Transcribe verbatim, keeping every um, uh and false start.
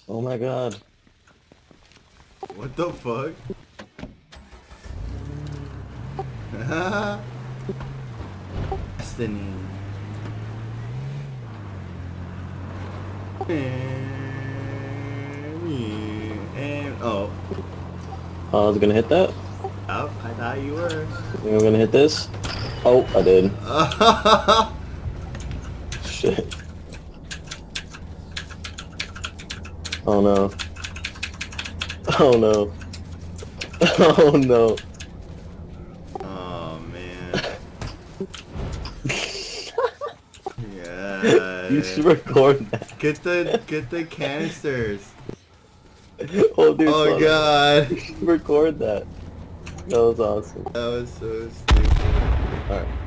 Oh my god. What the fuck? Destiny. And oh. Oh, I was gonna hit that? Oh, I thought you were. You think I'm gonna hit this? Oh, I did. Shit. Oh no. Oh no. Oh no. Oh man. Yeah. You should record that. Get the get the canisters. Oh, dude, Oh god. you should record that. That was awesome. That was so stupid. Alright.